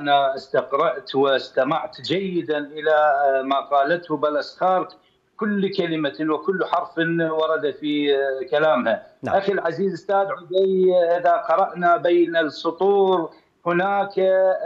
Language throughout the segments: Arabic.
أنا استقرأت واستمعت جيدا إلى ما قالته بلسخارت، كل كلمة وكل حرف ورد في كلامها. نعم. أخي العزيز أستاذ عدي، إذا قرأنا بين السطور هناك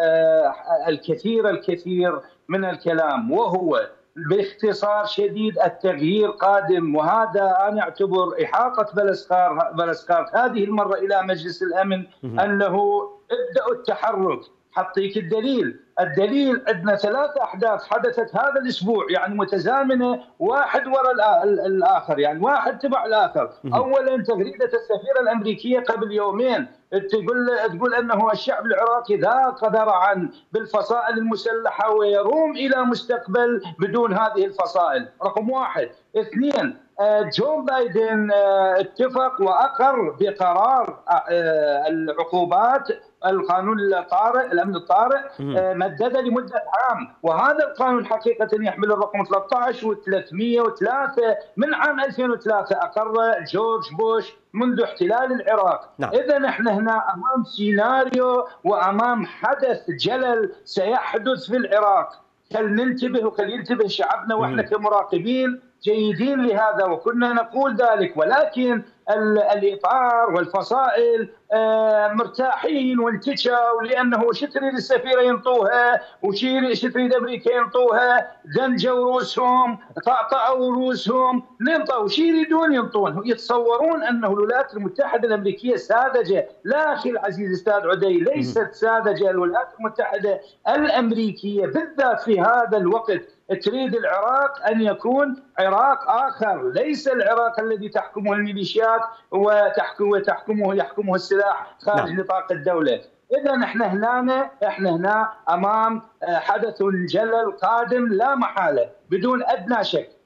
الكثير من الكلام، وهو باختصار شديد التغيير قادم. وهذا أنا أعتبر إحاقة بلسخارت هذه المرة إلى مجلس الأمن أنه ابدأوا التحرك. حطيك الدليل عندنا 3 أحداث حدثت هذا الأسبوع، يعني متزامنة، واحد وراء الآخر، يعني واحد تبع الآخر. أولا تغريدة السفيرة الأمريكية قبل يومين تقول أنه الشعب العراقي ذاق ذرعا بالفصائل المسلحة ويروم إلى مستقبل بدون هذه الفصائل، رقم واحد. اثنين، جو بايدن اتفق وأقر بقرار العقوبات، القانون الطارئ، الأمن الطارئ، مدده لمدة عام. وهذا القانون حقيقة يحمل الرقم 13 و303 من عام 2003، أقر جورج بوش منذ احتلال العراق. نعم. إذا نحن هنا أمام سيناريو وأمام حدث جلل سيحدث في العراق. فلننتبه وفلينتبه شعبنا، وإحنا كمراقبين جيدين لهذا وكنا نقول ذلك، ولكن الإطار والفصائل مرتاحين وانتشوا، لأنه شتري للسفيرة ينطوها وشتري أمريكا ينطوها، دنجوا روسهم، طأطأوا روسهم، ننطوا شي يريدون ينطون. يتصورون أنه الولايات المتحدة الأمريكية ساذجة. لا أخي العزيز أستاذ عدي، ليست ساذجة. الولايات المتحدة الأمريكية بالذات في هذا الوقت تريد العراق أن يكون عراق آخر، ليس العراق الذي تحكمه الميليشيات ويحكمه السلاح خارج نطاق الدولة. إذا احنا هنا أمام حدث جلل قادم لا محالة بدون أدنى شك.